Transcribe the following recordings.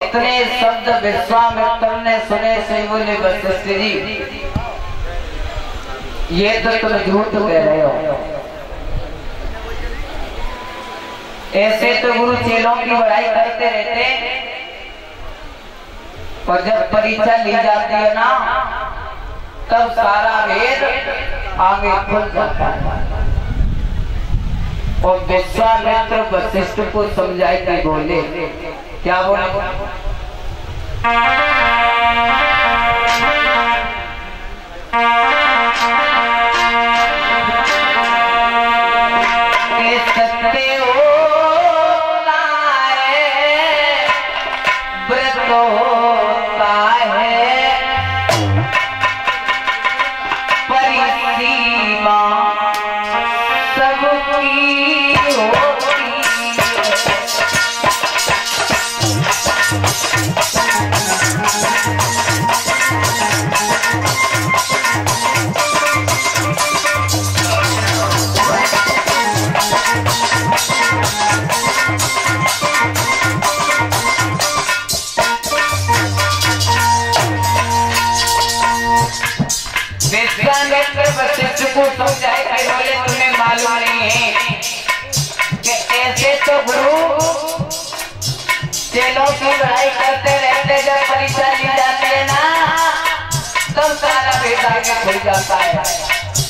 इतने शब्द विश्वामित्र ने सुने से बोले वशिष्ठ जी ये तो तुम झूठ कह रहे हो। ऐसे तो गुरु चेलों की बड़ाई करते रहते और जब परीक्षा ली जाती है ना तब सारा वेद आगे खुल जाता है। और विश्वामित्र वशिष्ठ को समझाए कि बोले क्या बोले सत्य होता है व्रत होता है परिसीमा सबकी होती वशिष्ठ को समझाए कि बोले तुम्हें मालूम नहीं है कि ऐसे तो गुरु चेलों की लड़ाई करते रहते जब परीक्षा ली जाती है ना तब सारा वेद आगे खुल जाता है।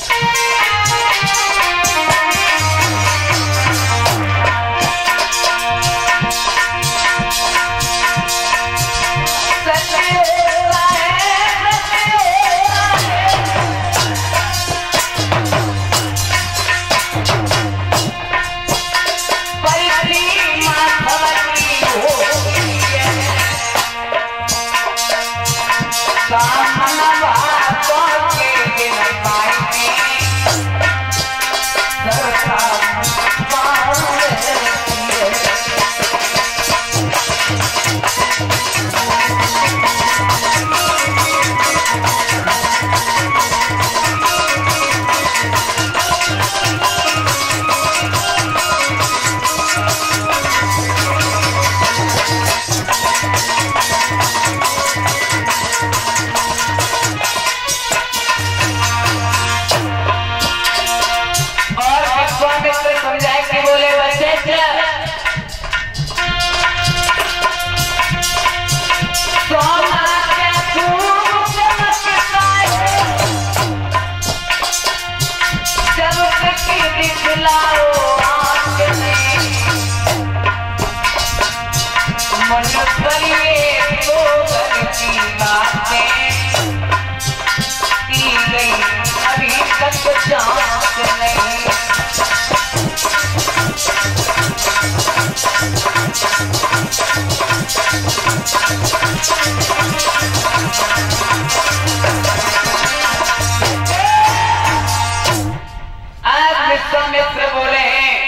विश्वामित्र बोले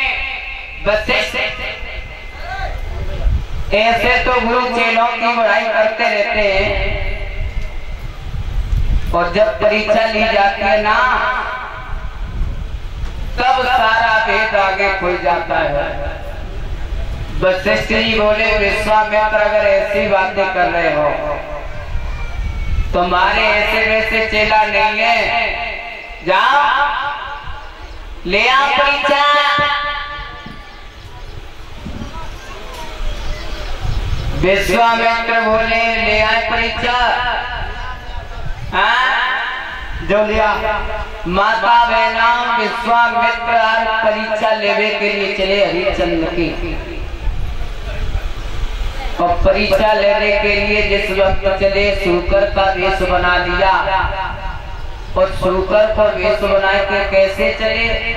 ऐसे तो गुरु चेलों की बड़ाई करते रहते हैं और जब परीक्षा ली जाती है ना तब सारा वेद आगे खुल जाता है। वशिष्ठ जी बोले विश्वामित्र अगर ऐसी बातें कर रहे हो तुम्हारे ऐसे वैसे चेला नहीं है, जाओ ले आ परीक्षा। विश्वामित्र बोले ले आए परीक्षा। जो लिया माता बहना विश्वामित्र परीक्षा लेवे के लिए चले हरिश्चंद्र की। और परीक्षा लेने के लिए जिस वक्त चले शूकर का वेश बना लिया और शूकर को वेश बना के कैसे चले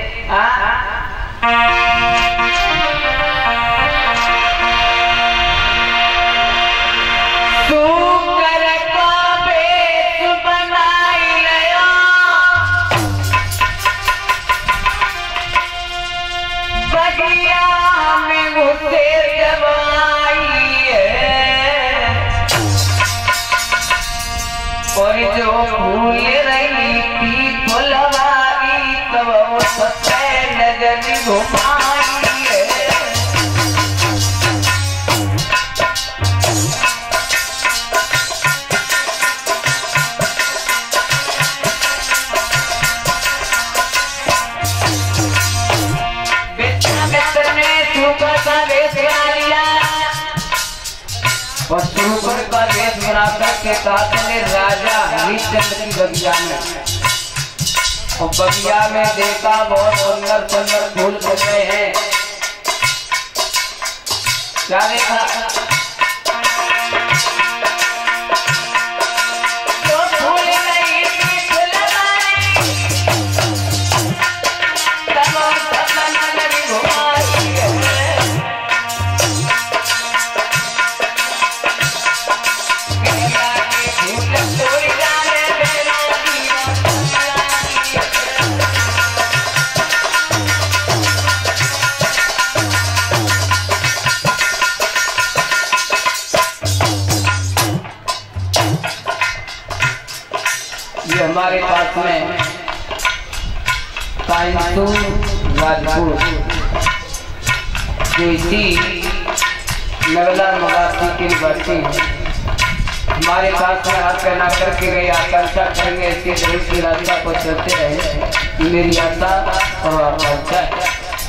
और जो भूल रही थी फुलवारी तब वो सत्य नजर घुमाई है। और सुपर का वेश बनाकर के कहते राजा हरिश्चंद्र की बगिया में, और बगिया में देखा बहुत सुंदर सुंदर फूल खिल रहे हैं। क्या देखा? हमारे पास में राजपूत देसी नगला मवासी की बस्ती हमारे पास में हाथ पहना करके गए। आकांक्षा करेंगे इसके देश की रास्ता को चलते रहे, मेरी आशा और आकांक्षा है।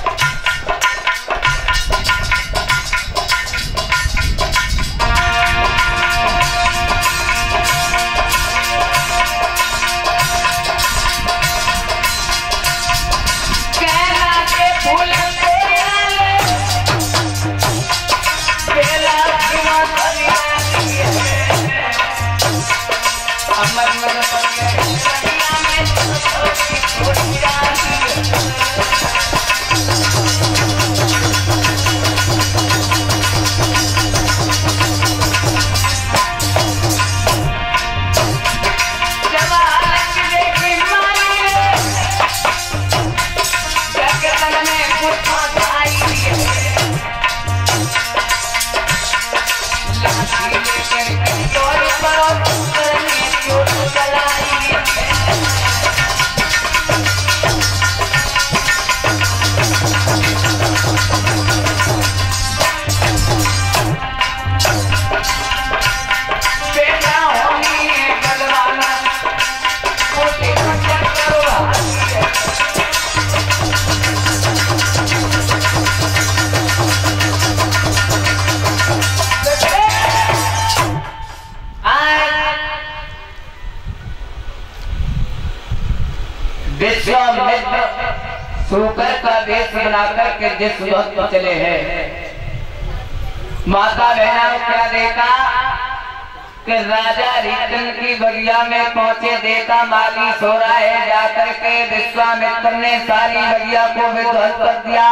विश्वामित्र सूकर का वेश बनाकर के जिस वक्त चले हैं, माता बहना को क्या देखा कि राजा हरिश्चंद्र की बगिया में पहुंचे। देखा माली सो रहा है। जाकर के विश्वामित्र ने सारी बगिया को विध्वंस कर दिया,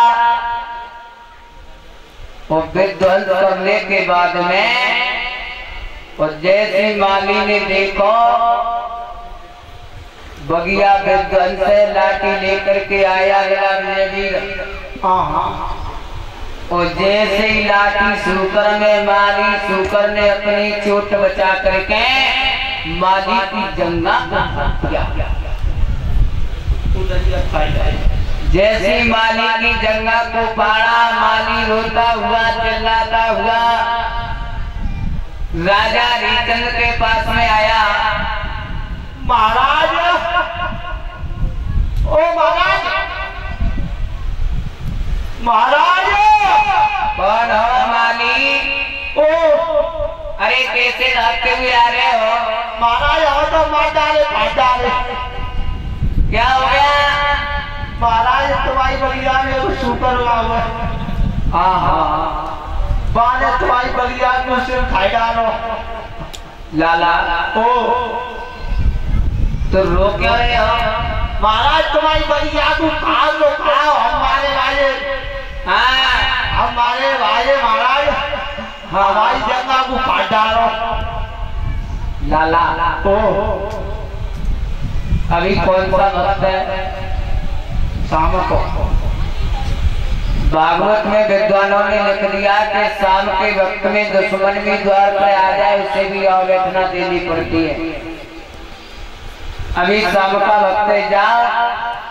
और विध्वंस करने के बाद में और जैसे माली ने देखो बगिया विध्वंस से लाठी लेकर के आया और जैसे ही लाठी सूकर में मारी, सूकर ने अपनी चोट बचा करके माली की जंगा किया। जैसे माली की जंगा को पाड़ा, माली रोता हुआ चिल्लाता हुआ राजा हरिश्चंद्र के पास में आया। महाराज, ओ महाराज, महाराज, कौन हो माली? ओ अरे कैसे भागते हुए आ रहे हो? महाराज हम तो मार डाले, फाड़ डाले। क्या हो गया? महाराज तुम्हारी बगिया में वो सूकर हुआ हुआ। हाँ हाँ, बाने तुम्हारी बगिया में उसे खाई डालो। लाला ओ तो रो क्यों रहे हो? महाराज तुम्हारी बगिया को खाओ लो, खाओ, हम मारे वाले। हाँ हम मारे वाले महाराज, हमारी जगह को काट डालो। लाला ओ अभी कौन सा वक्त है? शाम को। भागवत में विद्वानों ने लिख दिया कि शाम के वक्त में दुश्मन भी द्वार पर आ जाए उसे भी अवलेखना देनी पड़ती है। अभी शाम का वक्त है, जाओ